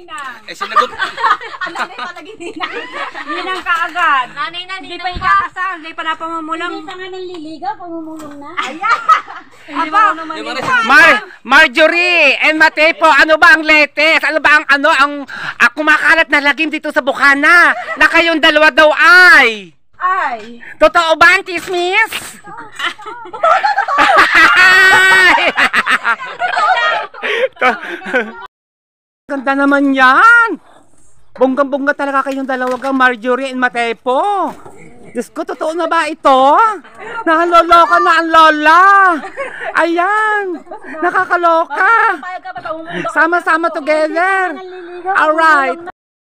ninang. Eh, sinagot. Nanay pa naging ninang. Ninang ka agad. Nanay na, Hindi pa ikakasal, hindi pa napamumulang. Hindi pa nga nanliligaw, pamumulong na. Ayan! Aba! Marjorie and Matepo, ano ba ang latest? Ano ba ang kumakalat na lagim dito sa Bukana? Na kayong dalawa daw ay. Ay! Totoo ba ang chismis? Ganda naman yan! Bonggang-bongga talaga kayong dalawa kang Marjorie and Matepo. Diyos ko, totoo na ba ito? Nakaloloka na ang lola. Ayan, nakakaloka. Sama-sama together. Alright.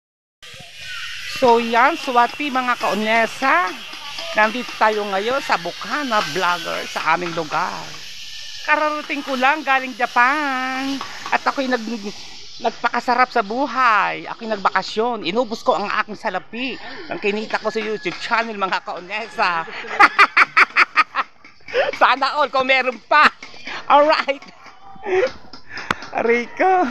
So yan, swati mga kaonesa. Nandito tayo ngayon sa Bukana Vlogger sa aming lugar. Kararating ko lang galing Japan. At ako'y nagpakasarap sa buhay. Ako'y nagbakasyon. Inubos ko ang aking salapi. Ang kinita ko sa YouTube channel mga kaonesa. Sana all kung meron pa. Alright. Rico.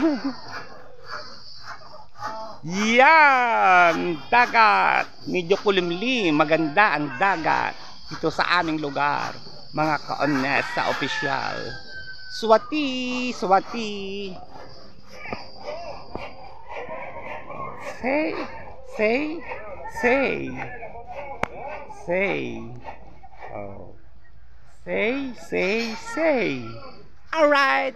Yan, dagat. Medyo kulimlim, maganda ang dagat dito sa aming lugar, mga kaonesa opisyal. Swati, swati. Say, say, say. Say. Oh. Say, say, say. All right.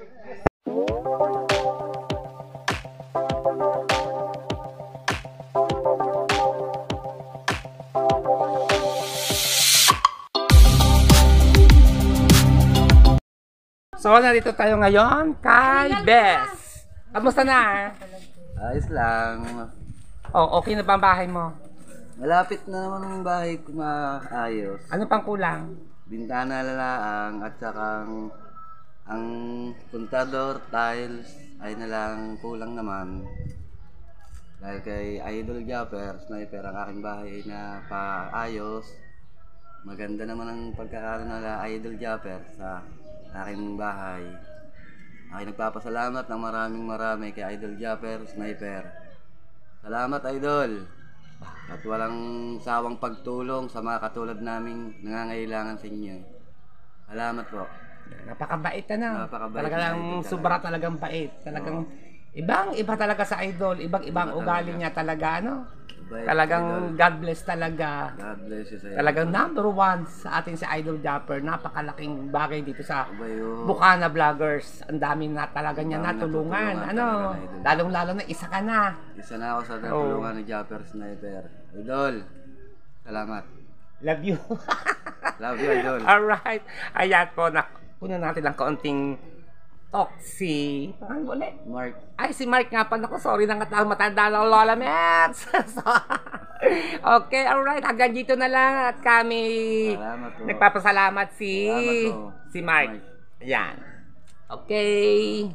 So, nandito tayo ngayon kay Bess. Kamusta na? Ayos lang. Oh, okay na ba ang bahay mo? Malapit na naman ang bahay ko maayos. Ano pang kulang? Bintana lalaang at saka ang puntador, tiles ay nalang kulang naman. Dahil kay Idol Japper, Sniper, ang aking bahay ay napaayos. Maganda naman ang pagkakaroon nila Idol Japper sa aking bahay. Aking nagpapasalamat ng marami kay Idol Japper, Sniper. Salamat Idol. At walang sawang pagtulong sa mga katulad naming nangangailangan sa inyo. Salamat po. Napakabait na. Napakabait. Talagang sobra talagang bait. Talagang ibang-iba talaga sa Idol. Ibang-ibang ugali niya talaga, ano? Talagang God bless talaga. God bless you sa'yo. Talagang number one sa atin si Idol Japper. Napakalaking bagay dito sa Bukana Vloggers. Ang dami na talaga niya natulungan. Ano? Lalong-lalo na isa ka na. Isa na ako sa natulungan ni Japper Sniper. Idol, salamat. Love you. Love you, Idol. Alright. Ayan po. Kunin natin lang kaunting talk si Mark. Ay, si Mark nga pala ko. Sorry na nga matanda na Lola Mets. Okay, alright. Hanggang dito na lang. At kami nagpapasalamat si Mark. Ayan. Okay.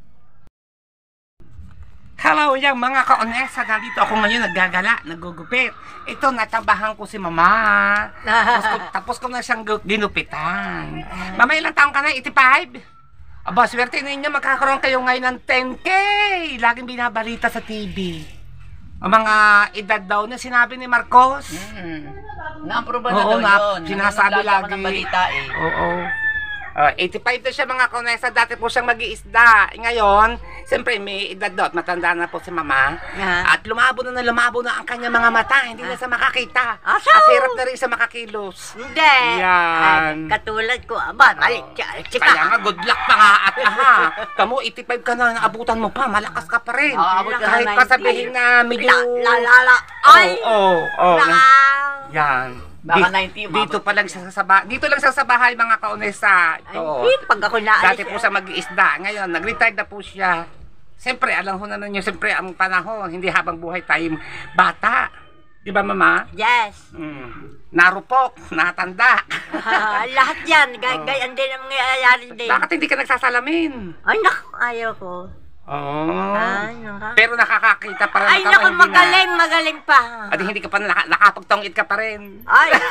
Hello, yung mga kaonesa. Dito ako ngayon naggagala, nagugupit. Ito, natabahan ko si Mama. Tapos ko na siyang ginupitan. Mama, ilang taong ka na? 85? Aba, swerte ninyo, magkakaroon kayo ngayon ng 10K. Laging binabalita sa TV. Ang mga edad daw na sinabi ni Marcos. Na-approve na daw yun. Sinasabi lagi. Ng balita eh. Oo. 85 na siya mga kaonesa. Dati po siyang mag-iisda. Ngayon, siyempre may edad daw at matanda na po si Mama. At lumabo na ang kanyang mga mata. Hindi na siya makakita. At hirap na rin siya makakilos. Hindi. Yan. Katulad ko, aba, mali. Kaya nga, good luck pa nga at Kamu, 85 ka na, naabutan mo pa. Malakas ka pa rin. Kahit pa sabihin na medyo... Ay! Oo. Yan. Baka 90 dito pa lang dito lang sa bahay mga kaonesa. Ito. Ay, pag ako naalis. Dati po sa mag-iisda. Ngayon, nag-retired na po siya. Siyempre, alam ho na ninyo, siyempre ang panahon, hindi habang buhay tayong bata. Di ba, Mama? Yes. Narupok, natanda. Lahat yan. Gayan din ang nangyayari din. Bakit hindi ka nagsasalamin? Ay, naku, ayaw ko. Oh. Ay, naka. Pero nakakakita pa rin Ay, ka, naku, hindi na. magaling pa. At hindi ka pa nakapagtongit ka pa rin.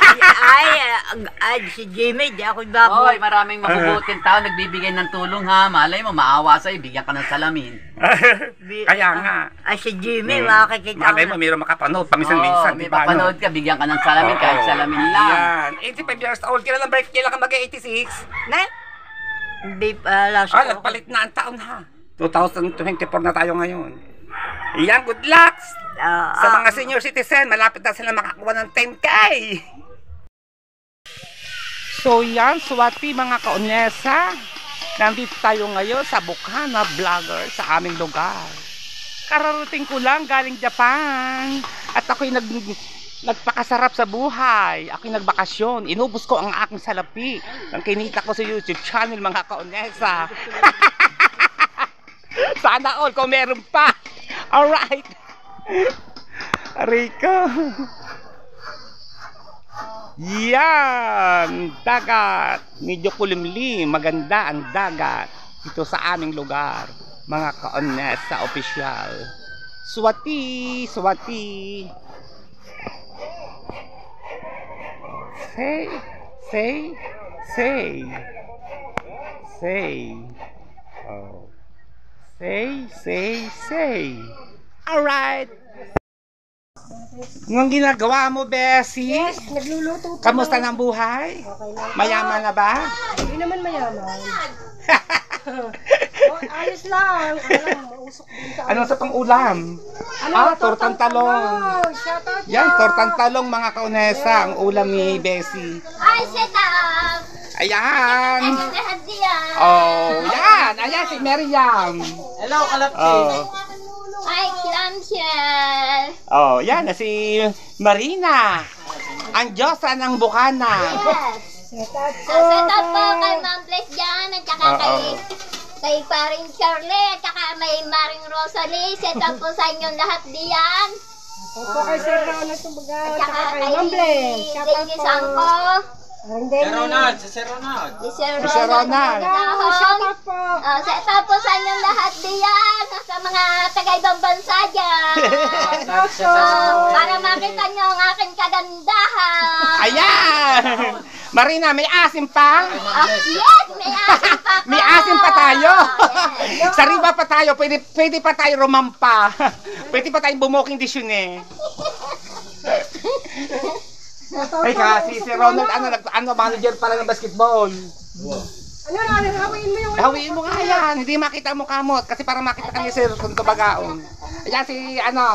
Ay, si Jimmy, di ako baboy. Hoy, maraming mabubuting tao nagbibigay ng tulong ha. Malay mo, maawa sa'yo, bigyan ka ng salamin. Kaya nga. Ay, si Jimmy, makikita Malay mo, mayroon makapanood, paminsan-minsan. May di ba, no? papanood ka, bigyan ka ng salamin, kahit salamin lang. Yan. 85 years old. Kailan ang birthday lang ka mag-86? Ne? Hindi pala Ah, nagpalit na ang taon ha. 2024 na tayo ngayon. Yan, good luck! Sa mga senior citizen, malapit na sila makakuha ng 10K. So yan, swati mga kaunesa. Nandito tayo ngayon sa Bukana Vlogger sa aming lugar. Kararating ko lang galing Japan. At ako'y nagpakasarap sa buhay. Ako'y nagbakasyon. Inubos ko ang aking salapi. Ang kinita ko sa YouTube channel mga kaunesa. Sana all kung meron pa. Alright. Rico. Yan. Dagat. Medyo kulimlim. Maganda ang dagat. Dito sa aming lugar. Mga kaonesa opisyal. Swati. Swati. Say. Say. Say. Say. Oh. Say. Alright. Anong ginagawa mo, Bessie? Nagluluto. Kamusta ng buhay? Mayaman na ba? Hindi naman mayaman. Ayos lang. Mausok din sa Ano sa pang-ulam? Tortang talong. Shout out Yan, tortang talong mga kaunesa. Ang ulam ni Bessie. Ay, set up! Ayan. Lahat diyan! Oh, yan. Ayan si Meriam. Hello, kalapsi. Oh. Ay, clamshell! Oh, yan na si Marina. Ang diyosa ng Bukana. Yes! Set up po kay Ma'am Bless dyan, at saka kay paring Shirley, at saka may Maring Rosalie. Set up po sa inyong lahat diyan. po kay Sir Ronald Tumbaga. At Tsaka saka kay kay Ma'am Bless. Shout out Dennis po. Sangko. Hindi. Si Sir Ronald. Si Sir Sir Ronald. Shout out po. Set up po sa inyong lahat diyan, sa mga taga-ibang bansa dyan. Para makita nyo ang aking kagandahan. Ayan. Marina, may asim pa? Yes, may asin pa po. May asim pa tayo. Yes. Sa riba pa tayo, pwede pa tayo rumampa. Pwede pa tayong bumoking disyon eh. Ay kasi si Ronald, manager pala ng basketball. Ano na, hawain mo yung... Hawiin mo nga yan, hindi makita mo kamot. Kasi para makita ka ni Sir Tumbagaon. Ayan si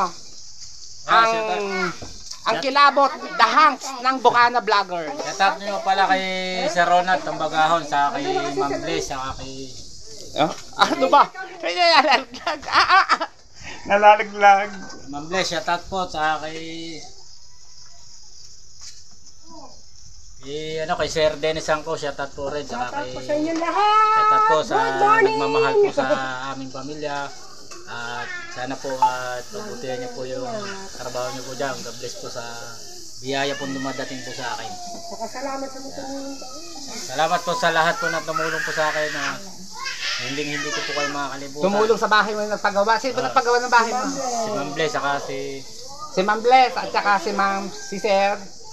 ang kilabot, the hanks ng Bukana Vlogger. Shout nyo pala kay Sir Ronald Tambagahon sa kay Ma'am Bless, sa kay... Ano ba? Nalalaglag. Nalalaglag. Ma'am Bless, shout po sa kay... kay Sir Dennis Sangko, shout po rin sa kay... Sa inyong lahat. Shout po sa Good morning. nagmamahal po sa aming pamilya. At sana po at pagbutihan niyo po yung trabaho niyo po dyan. God bless po sa biyaya po dumadating po sa akin. Salamat sa mga tumulong. Salamat po sa lahat po na tumulong po sa akin na hindi ko po kayo makakalimutan. Tumulong sa bahay mo yung nagpagawa. Sino ba nagpagawa ng bahay mo? Si Ma'am Bless, saka si Ma'am Bless at saka si Sir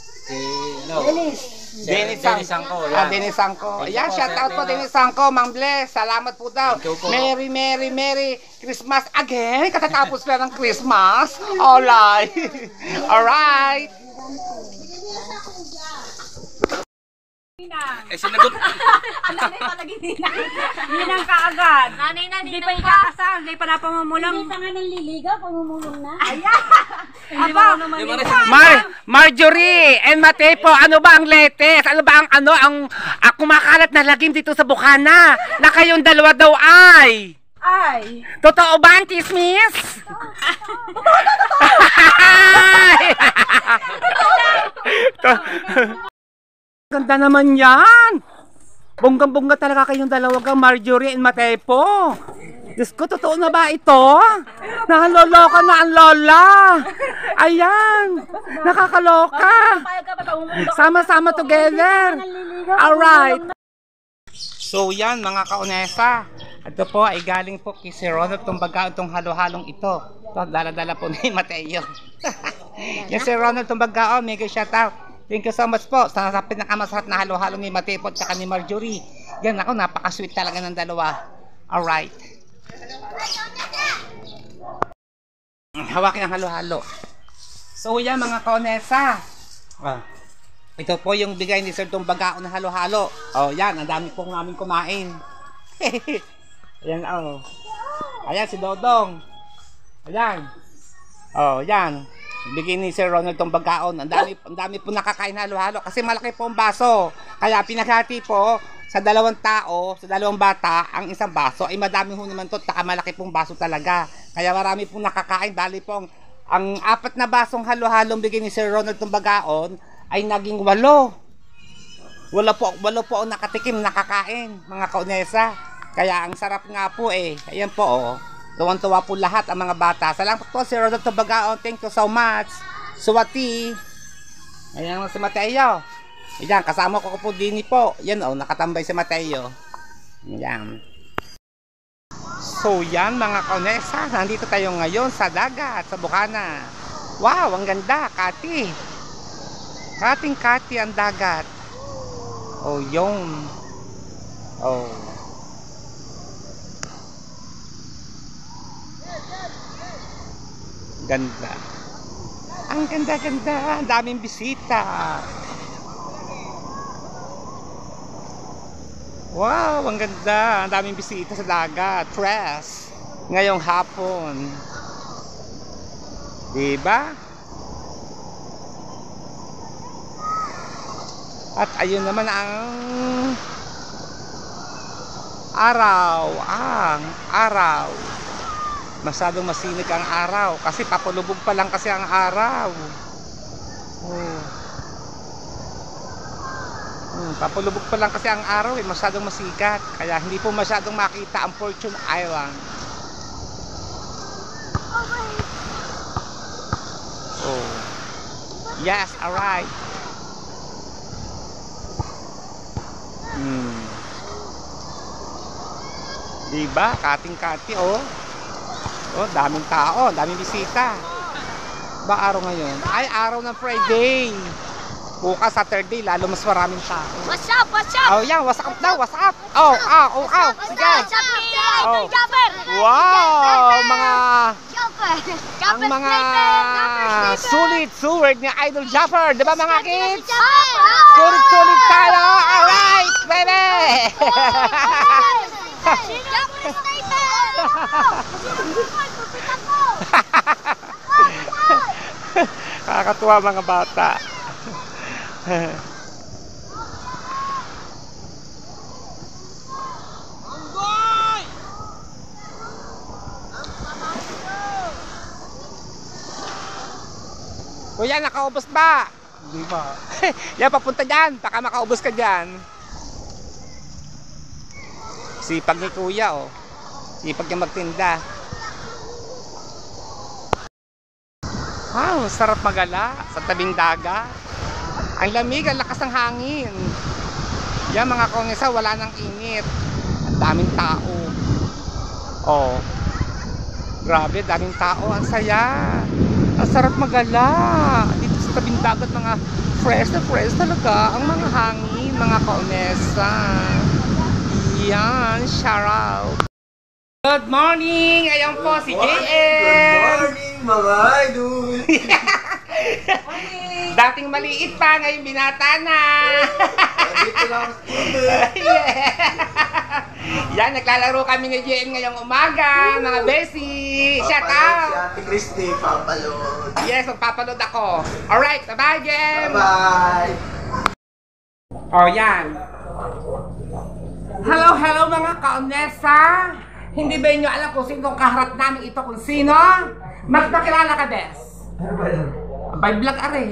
Dennis Sangko. Dennis Sangko. Ayan, shout out po Dennis Sangko, Ma'am Bless. Salamat po daw. Merry Christmas again. Katatapos na ng Christmas. Alright. Alright. Sinagot. Ano na yung panaginina? Ninang kaagad. Nanay na, Hindi pa ikakasal, hindi pa napamumulang. Hindi pa nga nanliligaw, pamumulong na. Aba, Marjorie and Matepo, ano ba ang latest? Ano ba ang kumakalat na lagim dito sa Bukana? Na kayong dalawa daw ay. ay. Totoo ba ang chismis? Ganda naman yan. Bonggang-bongga talaga kayong dalawa kang Marjorie and Matepo. Diyos ko, totoo na ba ito? Nakaloloka na ang lola. Ayan. Nakakaloka. Sama-sama together. Alright. So yan mga kaunesa. Ito po ay galing po kay si Ronald Tumbaga itong halo-halong ito. Ito, dala-dala po ni Mateo. Yan si Ronald Tumbaga, mega shoutout. Thank you so much po sa pinakamasarap na halo-halo ni Mateo at saka ni Marjorie. Yan ako, napaka-sweet talaga ng dalawa. Alright. Hawakin ang halo-halo. So yan mga kaonesa. Ito po yung bigay ni Sir Tumbaga na halo-halo. Oh, yan, ang dami pong namin kumain. Ayan, oh. Ayan si Dodong. Ayan. Oh, yan. Bigay ni Sir Ronald Tumbagaon. Ang dami po nakakain halo-halo kasi malaki po ang baso. Kaya pinaghati po sa dalawang tao, sa dalawang bata, ang isang baso ay madami ho naman to, taka malaki pong baso talaga. Kaya marami pong nakakain. Bali po ang 4 na basong halo-halong bigay ni Sir Ronald Tumbagaon ay naging 8. Walo po ang nakatikim, nakakain, mga kaunesa. Kaya ang sarap nga po eh. Ayan po oh. Tuwan-tuwa po lahat ang mga bata. Salamat po si Ronald Tumbaga. Thank you so much. Suwati. Ayan si Mateo. Ayan, kasama ko po din po. Yan oh, nakatambay si Mateo. Ayan. So yan mga kaunesa. Nandito tayo ngayon sa dagat, sa Bukana. Wow, ang ganda. Kati. Kating-kati ang dagat. Oh, yun. Oh. Ganda. Ang ganda-ganda. Ang daming bisita. Wow, ang ganda. Ang daming bisita sa dagat. Tres. Ngayong hapon. Diba? At ayun naman ang araw. Ang araw. Masyadong masinig ang araw kasi papalubog pa lang kasi ang araw. Papalubog pa lang kasi ang araw eh, masyadong masikat. Kaya hindi po masyadong makita ang Fortune Island. Oh. Yes, alright. Diba? Kating-kati oh. Oh, daming tao, daming bisita. Ba araw ngayon? Ay, araw ng Friday. Bukas Saturday, lalo mas maraming tao. What's up? What's up? Oh, yeah, what's up daw? What's up? Oh, sige. Oh. Wow, mga ang mga sulit suword ni Idol Japper, 'di ba mga kids? Sulit tayo. Alright, baby. Kakatuwa mga bata. Kuya, nakaubos ba? Hindi ba? Yan, papunta dyan. Baka makaubos ka dyan. Sipag ni kuya, oh. Sipag niya magtinda. Wow, sarap magala sa tabing dagat. Ang lamig, ang lakas ng hangin. Yan mga kaunisa, wala nang init. Ang daming tao. Oh. Grabe, daming tao. Ang saya. Ang sarap magala. Dito sa tabing dagat, mga fresh na fresh talaga. Ang mga hangin, mga kaunisa. Yan, shout out. Good morning! Ayan po si JM! Good morning mga idol! Dating maliit pa, ngayon binata na! Dito lang ako Yan, naglalaro kami ni JM ngayong umaga, mga besi! Shout out! Si Ate Christy, papalod! Yes, magpapaload ako. Alright, bye-bye JM! Bye-bye! Oh, yan. Hello mga kaonesa! Hindi ba inyo alam kung sino kaharap namin ito kung sino? Magpakilala ka, Bes. By vlog are.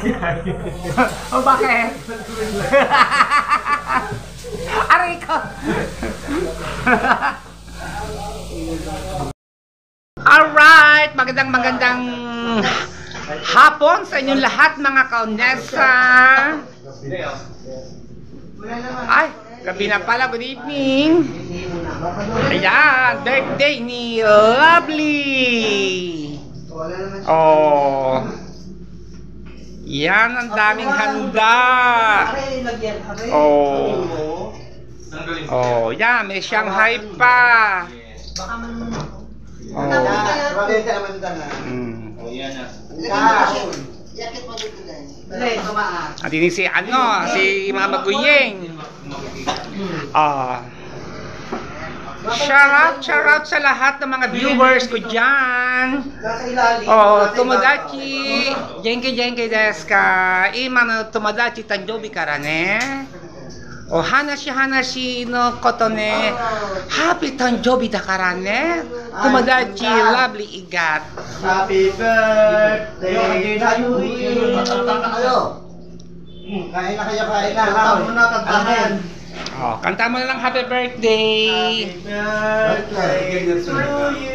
O bakit? Aray ko. Alright, magandang hapon sa inyong lahat mga kaonesa. Ay, gabi na pala, good evening. Ayan, birthday ni Lovely. Oh. Yan, ang daming handa. Oh. Oh, yan, may Shanghai pa. Oh. At ini si si Mama Guyeng. Shout out sa lahat ng mga viewers ko dyan. Tomodachi, genki desu ka? Ima no tomodachi tanjobi kara ne. Hanashi no koto ne. Happy tanjobi dakara ne. Tomodachi, Lovely igat. Happy birthday to you. Kain na kayo, kain na. Kanta mo na, kantahan. Kanta mo na lang happy birthday. Happy birthday to you.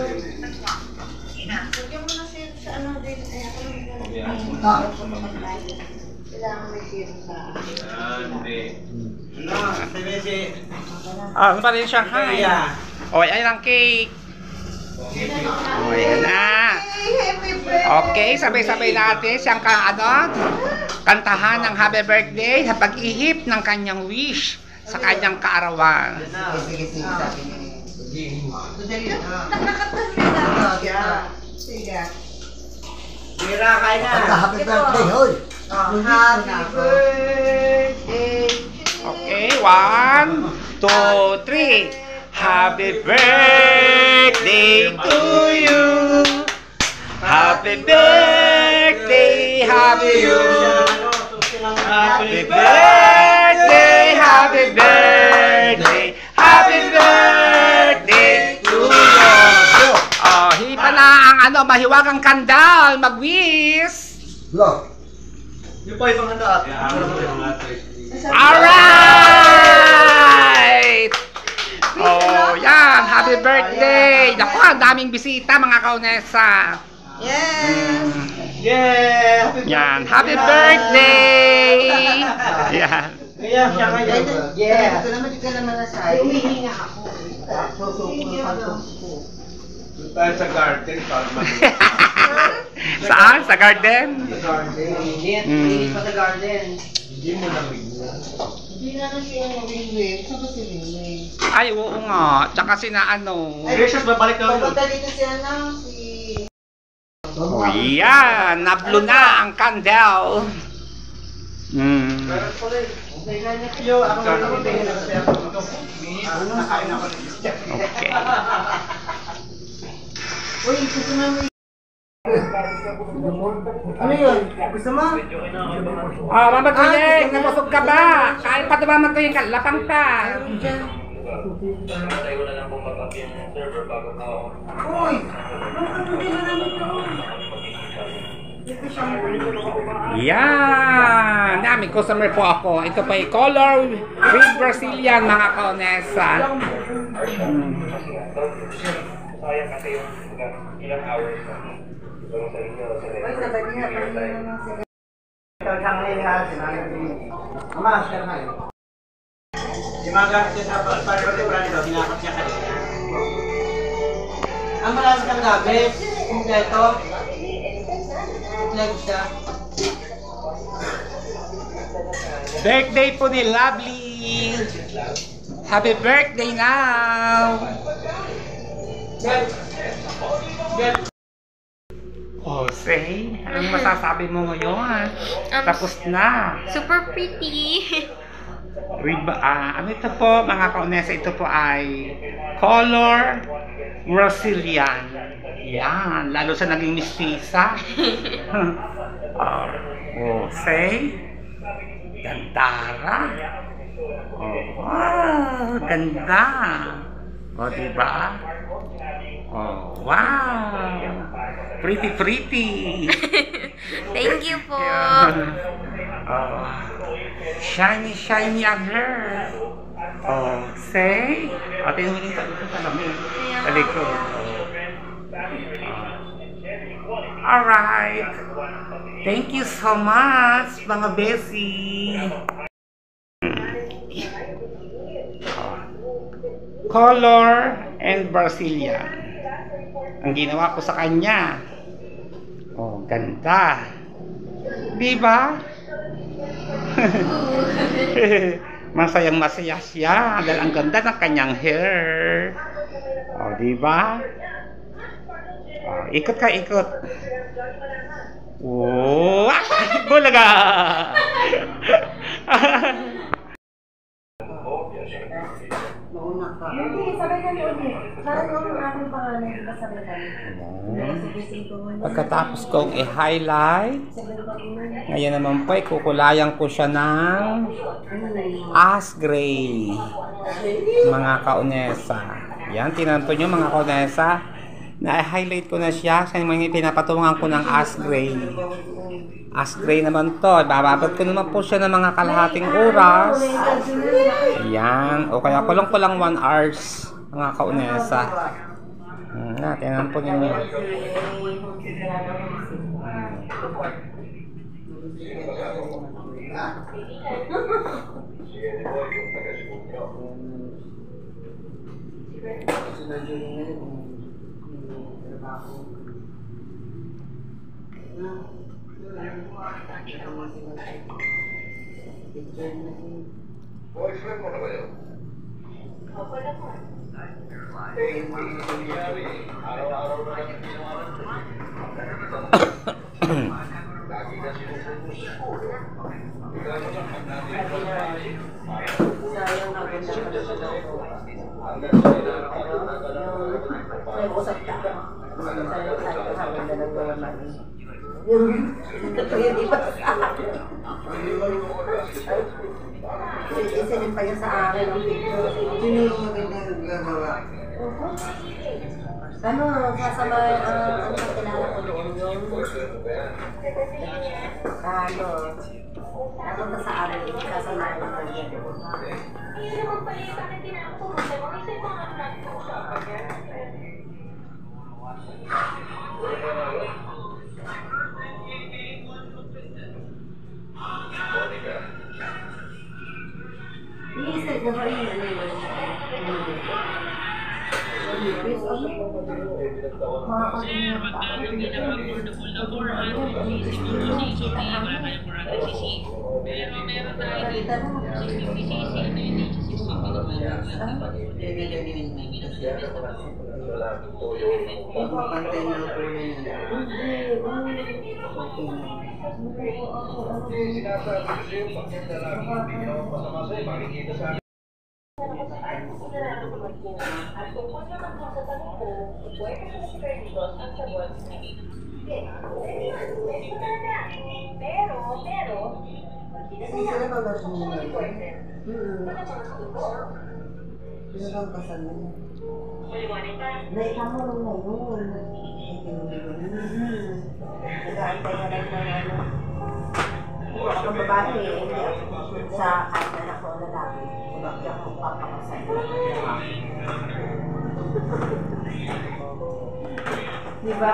Ano pa rin Shanghai? Ayan ang cake. Ayan na. Okay, sabay-sabay natin siyang kantahan ng happy birthday sa pag-ihip ng kanyang wish sa kanyang kaarawan. Happy birthday, hoy. Happy birthday. Okay, 1, 2, 3. Happy birthday to you. Happy birthday, happy you. Happy birthday, happy birthday, happy birthday to you. Hipa na ang mahiwagang kandal, mag-wish. Yung pa ibang handa. Alright! Yan, happy birthday! Naku, ang daming bisita mga kaunesa. Yes. Yeah! Yan, happy birthday! Yan. Kaya siya kayo. Yeah! Ito naman yung kalamanasay. Humihinga ako. Tayo sa garden para Saan? Sa garden? Hindi pa sa garden. Hindi mo lamig mo. Hindi na siya wing-wing. Saan ba si wing-wing? Ay, oo nga. Tsaka Precious, babalik na Papunta dito si Yan, nablo na ang candle. Yo, ako nakatingin na kasi ako. Okay. Uy, gusto na mo. Ano yun? Gusto mo? Mama Guyeng, nabusog ka ba? Kain pa ito Mama Guyeng, lapang pa. Uy! Hindi na namin ito. Yan, daming customer po ako. Ito pa yung color with Brazilian mga kaunesa. Sayang kasi yung ilang hours na. Pero sa inyo, sa ang marami kang gamit. Kompleto. Kompleto siya. Birthday po ni Lovely. Happy birthday now. Say, anong masasabi mo ngayon? Tapos na. Super pretty. Ano ito po mga kaunesa? Ito po ay color Brazilian. Yan, lalo sa naging mistisa. Say, gandara. Wow, ganda. Diba? Wow. Pretty. Thank you po. Shiny ang hair. Say. Tingnan mo dito sa lamin. Sa likod. Alright. Thank you so much, mga besi. color and Brazilian. Ang ginawa ko sa kanya. Oh, ganda. Di ba? Masayang masaya siya dahil ang ganda ng kanyang hair. Oh, di ba? Oh, ikot ka, ikot. Oh, bulaga. Pagkatapos kong i-highlight, ngayon naman po, kukulayan ko siya ng ash gray, mga kaunesa. Yan, tinanto nyo mga kaunesa, na-highlight ko na siya, sa mga pinapatungan ko ng ash gray. Ash gray naman to, bababad ko naman po siya ng mga kalahating oras. Ayan, o kaya kulang-kulang 1 hours, mga kaunesa. Tinan po ninyo. Boyfriend mo na ba yun? Araw-araw na lang ginawa ko. Lagi na sinusunod sa school. Ikaw mo lang natin. Sayang na ganda ka na sa loob. Hanggang sa ilang may usap ka. Sayang na ganda ng gawa namin. Ito yung iba sa akin. Isa din pa yun sa akin ang picture. Sino yung maganda yung gagawa? Ano, sasama ang kakilala ko doon yung napunta sa amin, sasama yung maganda. Hindi naman pala yung bakit tinakot mo. Isa yung mga nagpusapan niya. Iisip na ba rin ano yun? Ako babae, hindi ako sa kahit na ako lalaki. Hindi ako papakasal. Diba?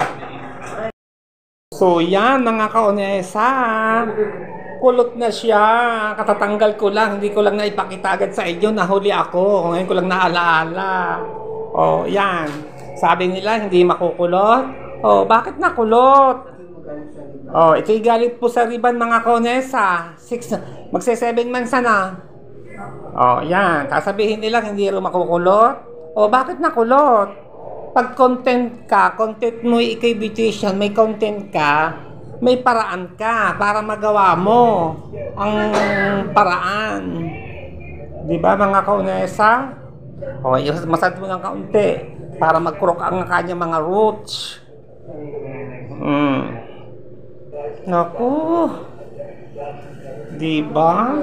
So yan mga kaunesa, kulot na siya, katatanggal ko lang, hindi ko lang naipakita agad sa inyo, nahuli ako, ngayon ko lang naalaala. O yan, sabi nila hindi makukulot, o bakit nakulot? O ito'y galit po sa riban mga kaunesa, magse 7 months na. O yan, sasabihin nila hindi rin makukulot, o bakit nakulot? Pag content ka, content mo ikay beautician, may content ka, may paraan ka para magawa mo ang paraan. Di ba mga kaunesa? O, masad mo ng kaunti para mag-crook ang kanya mga roots. Naku. Di ba?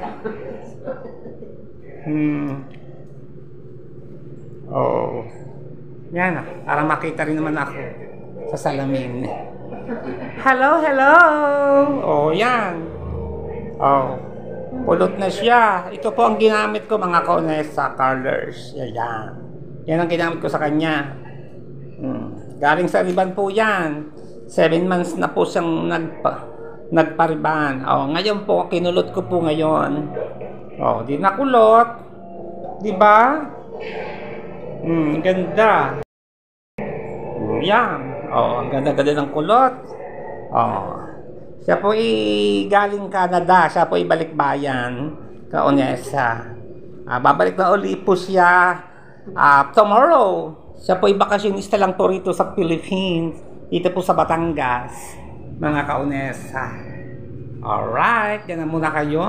Oh. Yan ah, para makita rin naman ako sa salamin. Hello, hello! Oh, yan. Oh, pulot na siya. Ito po ang ginamit ko mga kaunesa colors. Yan. Yan ang ginamit ko sa kanya. Galing sa riban po yan. 7 months na po siyang nagpariban. Oh, ngayon po, kinulot ko po ngayon. Oh, di nakulot. Di ba? Ganda. Yan. Ang ganda-ganda ng kulot. Siya po galing Canada. Siya po balikbayan. Kaonesa. Babalik na uli po siya tomorrow. Siya po bakasyonista lang po rito sa Philippines. Dito po sa Batangas. Mga kaonesa. Alright. Yan na muna kayo.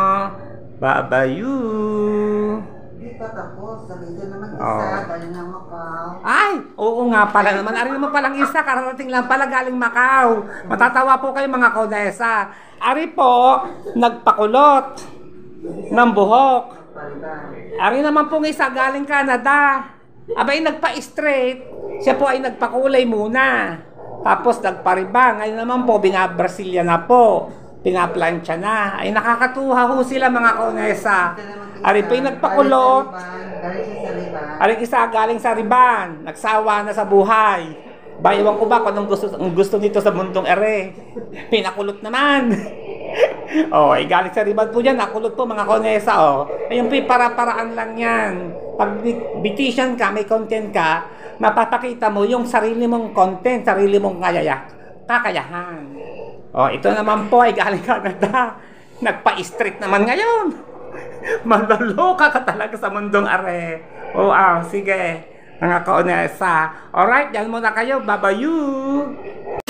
Bye-bye. Hindi pa tapos. Sabihin naman isa. Galing ng Macau. Ay! Oo nga pala naman. Ari naman palang isa. Kararating lang pala galing Macau. Matatawa po kayo mga kaonesa. Ari po, nagpakulot ng buhok. Ari naman pong isa galing Canada. Abay nagpa-straight. Siya po ay nagpakulay muna. Tapos nagpariba. Ngayon naman po binabrasilia na po. Pinaplansya na. Ay nakakatuwa ho sila mga kaonesa. Ari po ay nagpakulot. Ari isa galing sa Riban. Nagsawa na sa buhay. Bayawang ko ba kung anong gusto nito sa mundong ere. Pinakulot naman. Ay galing sa Riban po dyan. Nakulot po mga kaonesa. Ayun po para-paraan lang yan. Pag beautician ka, may content ka, mapapakita mo yung sarili mong content, sarili mong kakayahan. Ito naman po ay galing Canada. Nagpa-street naman ngayon. Maloloka ka talaga sa mundong are. Sige. Mga kaonesa. Alright, yan muna kayo. Bye-bye.